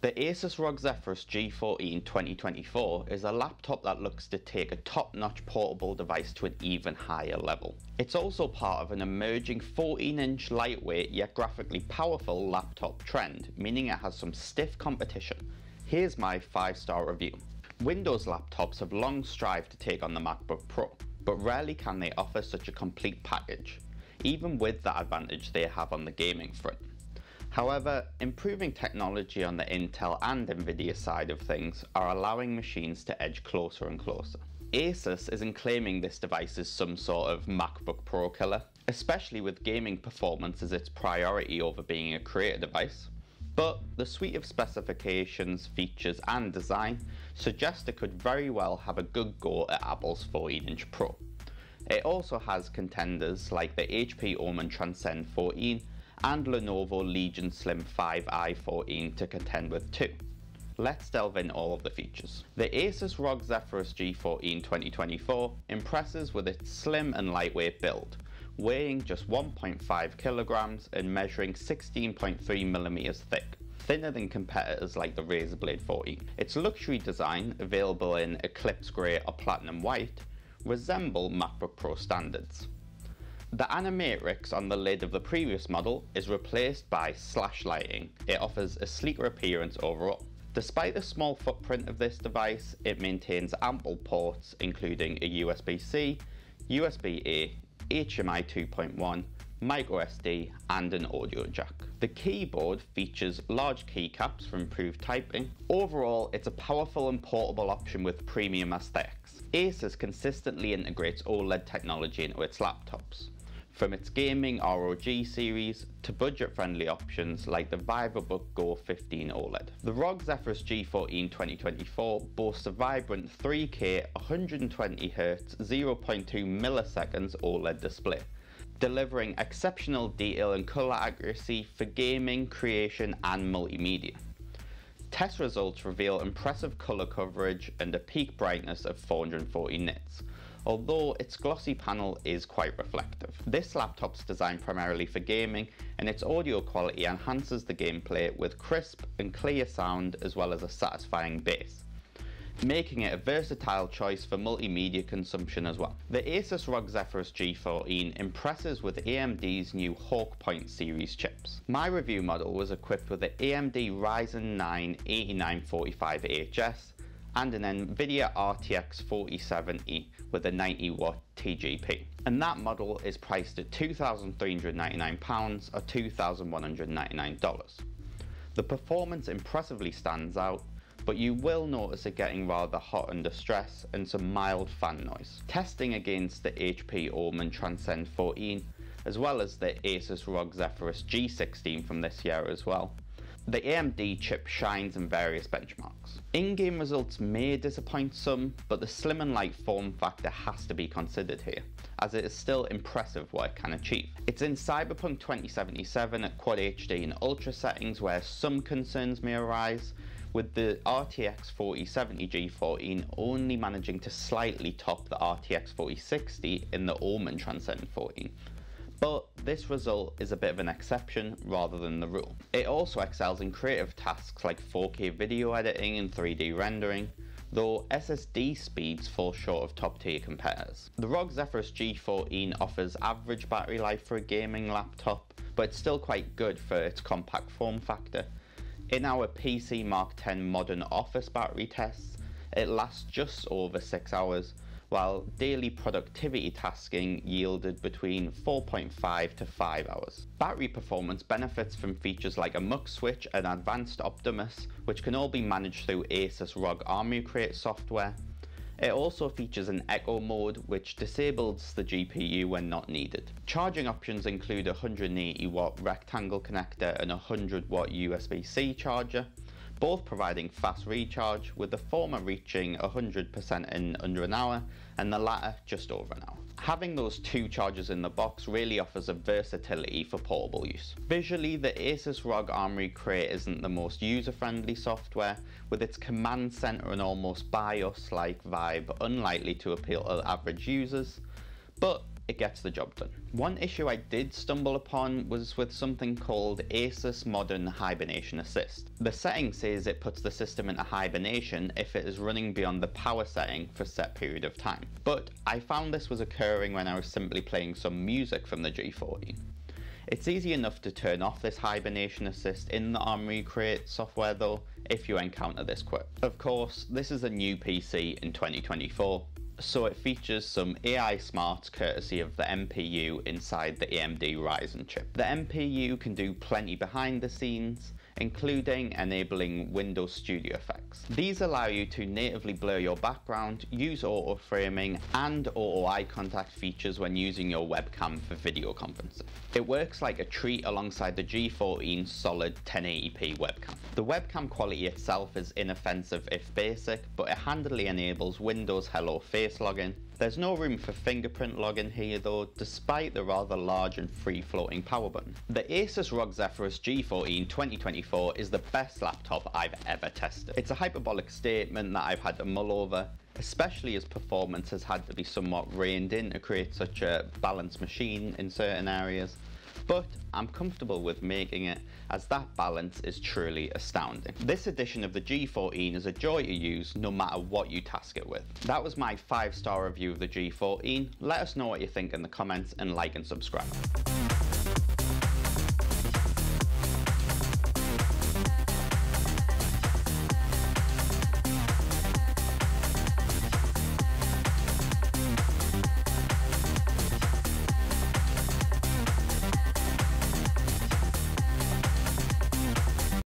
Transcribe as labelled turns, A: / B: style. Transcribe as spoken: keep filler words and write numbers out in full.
A: The Asus R O G Zephyrus G fourteen twenty twenty-four is a laptop that looks to take a top-notch portable device to an even higher level. It's also part of an emerging fourteen inch lightweight yet graphically powerful laptop trend, meaning it has some stiff competition. Here's my five star review. Windows laptops have long strived to take on the MacBook Pro, but rarely can they offer such a complete package, even with the advantage they have on the gaming front. However, improving technology on the Intel and Nvidia side of things are allowing machines to edge closer and closer. Asus isn't claiming this device is some sort of MacBook Pro-killer, especially with gaming performance as its priority over being a creator device. But the suite of specifications, features and design suggest it could very well have a good go at Apple's fourteen inch Pro. It also has contenders like the H P Omen Transcend fourteen and Lenovo Legion Slim five i fourteen to contend with too. Let's delve in all of the features. The Asus R O G Zephyrus G fourteen twenty twenty-four impresses with its slim and lightweight build, weighing just one point five kilograms and measuring sixteen point three millimeters thick, thinner than competitors like the Razer Blade fourteen. Its luxury design, available in Eclipse Grey or Platinum White, resemble MacBook Pro standards. The animatrix on the lid of the previous model is replaced by slash lighting. It offers a sleeker appearance overall. Despite the small footprint of this device, it maintains ample ports including a U S B C, U S B A, H D M I two point one, micro S D and an audio jack. The keyboard features large keycaps for improved typing. Overall, it's a powerful and portable option with premium aesthetics. Asus consistently integrates OLED technology into its laptops, from its gaming R O G series to budget-friendly options like the VivoBook Go fifteen OLED. The R O G Zephyrus G fourteen twenty twenty-four boasts a vibrant three K one hundred twenty hertz zero point two milliseconds OLED display, delivering exceptional detail and colour accuracy for gaming, creation and multimedia. Test results reveal impressive colour coverage and a peak brightness of four hundred forty nits, although its glossy panel is quite reflective. This laptop's designed primarily for gaming, and its audio quality enhances the gameplay with crisp and clear sound as well as a satisfying bass, making it a versatile choice for multimedia consumption as well. The Asus R O G Zephyrus G fourteen impresses with A M D's new Hawk Point series chips. My review model was equipped with the A M D Ryzen nine eighty-nine forty-five H S and an Nvidia R T X forty seventy with a ninety watt T G P. And that model is priced at two thousand three hundred ninety-nine pounds or two thousand one hundred ninety-nine dollars. The performance impressively stands out, but you will notice it getting rather hot under stress and some mild fan noise. Testing against the H P Omen Transcend fourteen, as well as the Asus R O G Zephyrus G sixteen from this year as well, the A M D chip shines in various benchmarks. In-game results may disappoint some, but the slim and light form factor has to be considered here, as it is still impressive what it can achieve. It's in Cyberpunk twenty seventy-seven at Quad H D and Ultra settings where some concerns may arise, with the R T X forty seventy G fourteen only managing to slightly top the R T X forty sixty in the Omen Transcend fourteen. But this result is a bit of an exception rather than the rule. It also excels in creative tasks like four K video editing and three D rendering, though S S D speeds fall short of top tier competitors. The R O G Zephyrus G fourteen offers average battery life for a gaming laptop, but it's still quite good for its compact form factor. In our P C Mark ten modern office battery tests, it lasts just over six hours, while daily productivity tasking yielded between four point five to five hours. Battery performance benefits from features like a mux switch and advanced Optimus, which can all be managed through Asus R O G Army Create software. It also features an Echo mode, which disables the G P U when not needed. Charging options include a one hundred eighty watt rectangle connector and a one hundred watt U S B C charger, both providing fast recharge, with the former reaching one hundred percent in under an hour and the latter just over an hour. Having those two chargers in the box really offers a versatility for portable use. Visually, the Asus R O G Army Create isn't the most user-friendly software, with its command center and almost BIOS-like vibe unlikely to appeal to average users, but it gets the job done. One issue I did stumble upon was with something called Asus Modern Hibernation Assist. The setting says it puts the system into hibernation if it is running beyond the power setting for a set period of time. But I found this was occurring when I was simply playing some music from the G fourteen. It's easy enough to turn off this hibernation assist in the ARM Recreate software though, if you encounter this quirk. Of course, this is a new P C in twenty twenty-four, so it features some A I smarts courtesy of the M P U inside the A M D Ryzen chip. The M P U can do plenty behind the scenes, including enabling Windows Studio effects. These allow you to natively blur your background, use auto framing and auto eye contact features when using your webcam for video conferencing. It works like a treat alongside the G fourteen solid ten eighty p webcam. The webcam quality itself is inoffensive if basic, but it handily enables Windows Hello Face login. There's no room for fingerprint login here though, despite the rather large and free-floating power button. The Asus R O G Zephyrus G fourteen twenty twenty-four is the best laptop I've ever tested. It's a hyperbolic statement that I've had to mull over, especially as performance has had to be somewhat reined in to create such a balanced machine in certain areas. But I'm comfortable with making it, as that balance is truly astounding. This edition of the G fourteen is a joy to use no matter what you task it with. That was my five star review of the G fourteen. Let us know what you think in the comments and like and subscribe.